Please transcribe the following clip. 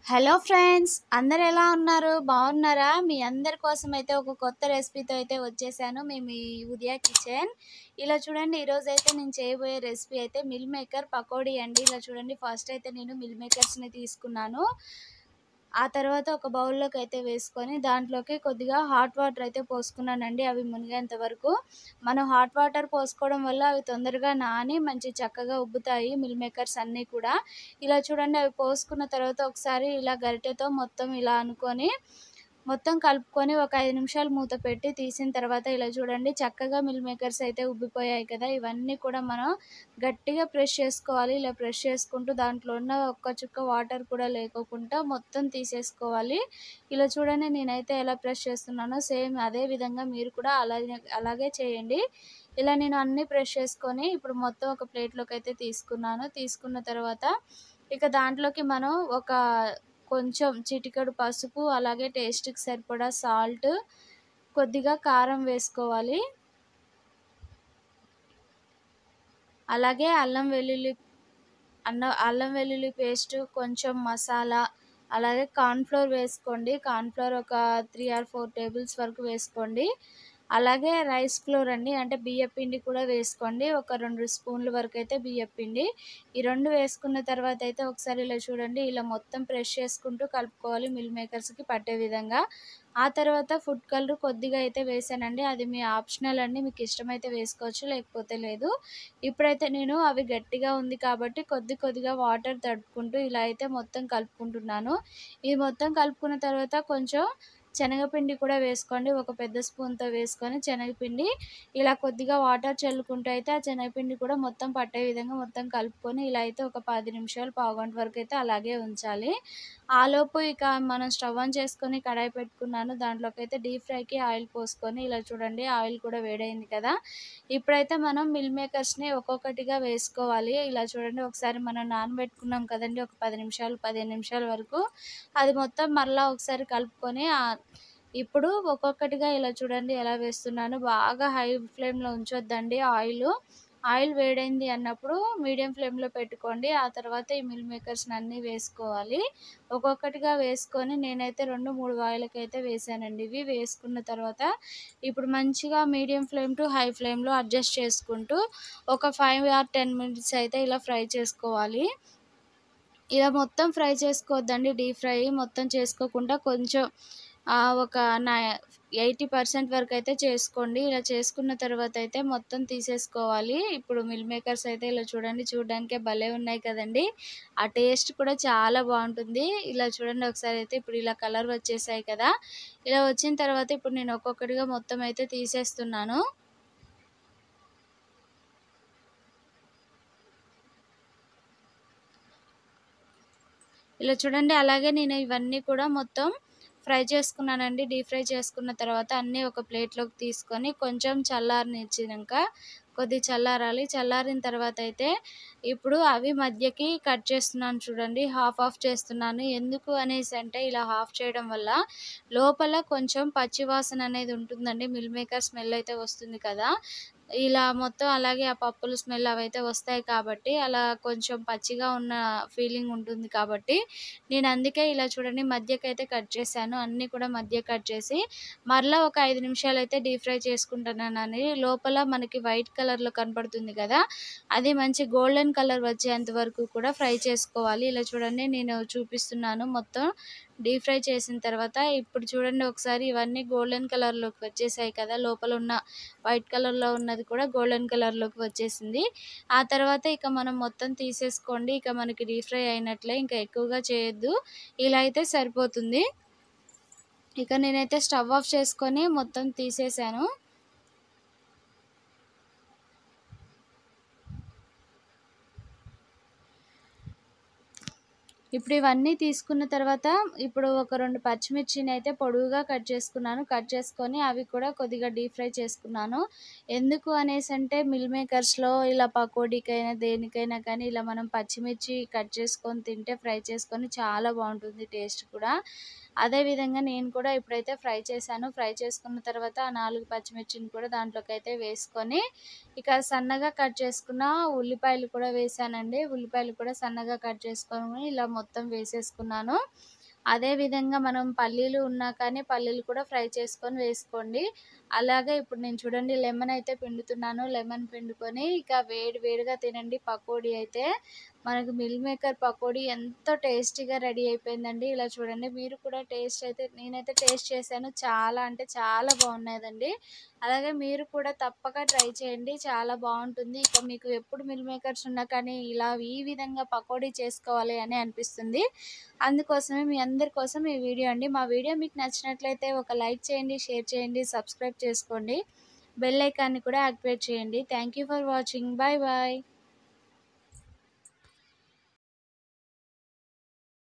Hello friends, అందరు ఎలా ఉన్నారు? బాగున్నారా? మీ అందరి కోసం అయితే ఒక కొత్త రెసిపీతో అయితే వచ్చేసాను. మీ ఉదయ కిచెన్. ఇలా చూడండి, ఈరోజు అయితే నేను చేయబోయే రెసిపీ అయితే మిల్ మేకర్ పకోడీ అండి. ఇలా చూడండి, ఫస్ట్ అయితే నేను మిల్ మేకర్స్ని తీసుకున్నాను. ఆ తర్వాత ఒక బౌల్లోకి అయితే వేసుకొని దాంట్లోకి కొద్దిగా హాట్ వాటర్ అయితే పోసుకున్నానండి, అవి మునిగేంత వరకు. మనం హాట్ వాటర్ పోసుకోవడం వల్ల అవి తొందరగా నాని మంచి చక్కగా ఉబ్బుతాయి మిల్ మేకర్స్ అన్నీ కూడా. ఇలా చూడండి, అవి పోసుకున్న తర్వాత ఒకసారి ఇలా గరిటెతో మొత్తం ఇలా అనుకొని మొత్తం కలుపుకొని ఒక 5 నిమిషాలు మూత పెట్టి తీసిన తర్వాత ఇలా చూడండి, చక్కగా మిల్ మేకర్స్ అయితే ఉబ్బిపోయాయి కదా. ఇవన్నీ కూడా మనం గట్టిగా ప్రెస్ చేసుకోవాలి. ఇలా ప్రెస్ చేసుకుంటూ దాంట్లో ఉన్న ఒక్క చుక్క వాటర్ కూడా లేకోకుండా మొత్తం తీసేసుకోవాలి. ఇలా చూడండి, నేనైతే ఎలా ప్రెస్ చేస్తున్నానో సేమ్ అదే విధంగా మీరు కూడా అలాగే చేయండి. ఇలా నేను అన్నీ ప్రెస్ చేసుకొని ఇప్పుడు మొత్తం ఒక ప్లేట్లోకి అయితే తీసుకున్నాను. తీసుకున్న తర్వాత ఇక దాంట్లోకి మనం ఒక కొంచెం చిటికెడు పసుపు, అలాగే టేస్ట్‌కి సరిపడా సాల్ట్, కొద్దిగా కారం వేసుకోవాలి. అలాగే అల్లం వెల్లుల్లి పేస్టు, కొంచెం మసాలా, అలాగే కార్న్‌ఫ్లోర్ వేసుకోండి. కార్న్‌ఫ్లోర్ ఒక 3 ఆర్ 4 టేబుల్స్ వరకు వేసుకోండి. అలాగే రైస్ ఫ్లోర్ అండి, అంటే బియ్యపిండి కూడా వేసుకోండి. ఒక 2 స్పూన్ల వరకైతే బియ్యపిండి. ఈ 2 వేసుకున్న తర్వాతయితే ఒకసారి ఇలా చూడండి, ఇలా మొత్తం ప్రెస్ చేసుకుంటూ కలుపుకోవాలి మిల్ మేకర్స్‌కి పట్టే విధంగా. ఆ తర్వాత ఫుడ్ కలర్ కొద్దిగా అయితే వేసానండి. అది మీ ఆప్షనల్ అండి. మీకు ఇష్టమైతే వేసుకోవచ్చు, లేకపోతే లేదు. ఇప్పుడైతే నేను అవి గట్టిగా ఉంది కాబట్టి కొద్దిగా వాటర్ తడుపుకుంటూ ఇలా అయితే మొత్తం కలుపుకుంటున్నాను. ఇది మొత్తం కలుపుకున్న తర్వాత కొంచెం శనగపిండి కూడా వేసుకోండి. ఒక పెద్ద స్పూన్‌తో వేసుకొని శనగపిండి ఇలా కొద్దిగా వాటర్ చల్లుకుంటూ అయితే ఆ శనగపిండి కూడా మొత్తం పట్టే విధంగా మొత్తం కలుపుకొని ఇలా అయితే ఒక 10 నిమిషాలు, పావుగంట వరకు అయితే అలాగే ఉంచాలి. ఆలోపు ఇక మనం స్టవ్ ఆన్ చేసుకొని కడాయి పెట్టుకున్నాను. దాంట్లోకైతే డీప్ ఫ్రైకి ఆయిల్ పోసుకొని ఇలా చూడండి, ఆయిల్ కూడా వేడైంది కదా. ఇప్పుడైతే మనం మిల్ మేకర్స్‌ని ఒక్కొక్కటిగా వేసుకోవాలి. ఇలా చూడండి, ఒకసారి మనం నానబెట్టుకున్నాం కదండీ ఒక 10 నిమిషాలు, 15 నిమిషాల వరకు. అది మొత్తం మరలా ఒకసారి కలుపుకొని ఇప్పుడు ఒక్కొక్కటిగా ఇలా చూడండి ఎలా వేస్తున్నాను. బాగా హై ఫ్లేమ్‌లో ఉంచొద్దండి ఆయిలు. ఆయిల్ వేడైంది అన్నప్పుడు మీడియం ఫ్లేమ్‌లో పెట్టుకోండి. ఆ తర్వాత ఈ మిల్ మేకర్స్‌ని అన్నీ వేసుకోవాలి. ఒక్కొక్కటిగా వేసుకొని నేనైతే 2, 3 వాయిలకైతే వేసానండి. ఇవి వేసుకున్న తర్వాత ఇప్పుడు మంచిగా మీడియం ఫ్లేమ్ టు హై ఫ్లేమ్‌లో అడ్జస్ట్ చేసుకుంటూ ఒక 5 ఆర్ 10 మినిట్స్ అయితే ఇలా ఫ్రై చేసుకోవాలి. ఇలా మొత్తం ఫ్రై చేసుకోవద్దండి, డీప్ ఫ్రై మొత్తం చేసుకోకుండా కొంచెం ఒక 80% వరకైతే చేసుకోండి. ఇలా చేసుకున్న తర్వాత అయితే మొత్తం తీసేసుకోవాలి. ఇప్పుడు మిల్ మేకర్స్ అయితే ఇలా చూడండి, చూడడానికే భలే ఉన్నాయి కదండీ. ఆ టేస్ట్ కూడా చాలా బాగుంటుంది. ఇలా చూడండి ఒకసారి అయితే ఇప్పుడు ఇలా కలర్ వచ్చేసాయి కదా. ఇలా వచ్చిన తర్వాత ఇప్పుడు నేను ఒక్కొక్కటిగా మొత్తం అయితే తీసేస్తున్నాను. ఇలా చూడండి, అలాగే నేను ఇవన్నీ కూడా మొత్తం ఫ్రై చేసుకున్నానండి. డీప్ ఫ్రై చేసుకున్న తర్వాత అన్నీ ఒక ప్లేట్‌లోకి తీసుకొని కొంచెం చల్లారనిచ్చినంక చల్లారాలి. చల్లారిన తర్వాత అయితే ఇప్పుడు అవి మధ్యకి కట్ చేస్తున్నాను చూడండి. హాఫ్ హాఫ్ చేస్తున్నాను. ఎందుకు అనేసంటే ఇలా హాఫ్ చేయడం వల్ల లోపల కొంచెం పచ్చి వాసన అనేది ఉంటుందండి. మిల్ మేకర్ స్మెల్ అయితే వస్తుంది కదా. ఇలా మొత్తం అలాగే ఆ పప్పుల స్మెల్ అవైతే వస్తాయి కాబట్టి, అలా కొంచెం పచ్చిగా ఉన్న ఫీలింగ్ ఉంటుంది కాబట్టి, నేను అందుకే ఇలా చూడండి మధ్యకైతే కట్ చేశాను. అన్నీ కూడా మధ్య కట్ చేసి, మరలా ఒక 5 నిమిషాలైతే డీప్ ఫ్రై చేసుకుంటున్నానండి. లోపల మనకి వైట్ కలర్‌లో కనపడుతుంది కదా, అది మంచి గోల్డెన్ కలర్ వచ్చేంత వరకు కూడా ఫ్రై చేసుకోవాలి. ఇలా చూడండి, నేను చూపిస్తున్నాను మొత్తం డీప్ ఫ్రై చేసిన తర్వాత. ఇప్పుడు చూడండి ఒకసారి, ఇవన్నీ గోల్డెన్ కలర్‌లోకి వచ్చేసాయి కదా. లోపల ఉన్న వైట్ కలర్‌లో ఉన్నది కూడా గోల్డెన్ కలర్‌లోకి వచ్చేసింది. ఆ తర్వాత ఇక మనం మొత్తం తీసేసుకోండి. ఇక మనకి డీప్ ఫ్రై అయినట్లే, ఇంకా ఎక్కువగా చేయొద్దు. ఇలా అయితే సరిపోతుంది. ఇక నేనైతే స్టవ్ ఆఫ్ చేసుకొని మొత్తం తీసేసాను. ఇప్పుడు ఇవన్నీ తీసుకున్న తర్వాత ఇప్పుడు ఒక 2 పచ్చిమిర్చినైతే పొడవుగా కట్ చేసుకున్నాను. కట్ చేసుకొని అవి కూడా కొద్దిగా డీప్ ఫ్రై చేసుకున్నాను. ఎందుకు అనేసంటే మిల్ మేకర్స్‌లో ఇలా పకోడీకైనా దేనికైనా కానీ ఇలా మనం పచ్చిమిర్చి కట్ చేసుకొని తింటే, ఫ్రై చేసుకొని చాలా బావుంటుంది టేస్ట్ కూడా. అదేవిధంగా నేను కూడా ఇప్పుడైతే ఫ్రై చేశాను. ఫ్రై చేసుకున్న తర్వాత ఆ 4 పచ్చిమిర్చిని కూడా దాంట్లోకైతే వేసుకొని, ఇక సన్నగా కట్ చేసుకున్న ఉల్లిపాయలు కూడా వేశానండి. ఉల్లిపాయలు కూడా సన్నగా కట్ చేసుకొని ఇలా మొత్తం వేసేసుకున్నాను. అదే విధంగా మనం పల్లీలు ఉన్నా కానీ పల్లీలు కూడా ఫ్రై చేసుకొని వేసుకోండి. అలాగే ఇప్పుడు నేను చూడండి లెమన్ అయితే పిండుతున్నాను. లెమన్ పిండుకొని ఇక వేడి వేడిగా తినండి పకోడీ అయితే. మనకు మిల్ మేకర్ పకోడీ ఎంతో టేస్టీగా రెడీ అయిపోయిందండి. ఇలా చూడండి మీరు కూడా నేనైతే టేస్ట్ చేశాను. చాలా అంటే చాలా బాగున్నదండి. అలాగే మీరు కూడా తప్పక ట్రై చేయండి. చాలా బావుంటుంది. ఇక మీకు ఎప్పుడు మిల్ మేకర్స్ ఉన్నా కానీ ఇలా ఈ విధంగా పకోడీ చేసుకోవాలి అని అనిపిస్తుంది. అందుకోసమే మీ అందరి కోసం ఈ వీడియో అండి. మా వీడియో మీకు నచ్చినట్లయితే ఒక లైక్ చేయండి, షేర్ చేయండి, సబ్స్క్రైబ్ చేసుకోండి. బెల్ ఐకాన్‌ని కూడా యాక్టివేట్ చేయండి. Thank you for watching. Bye bye.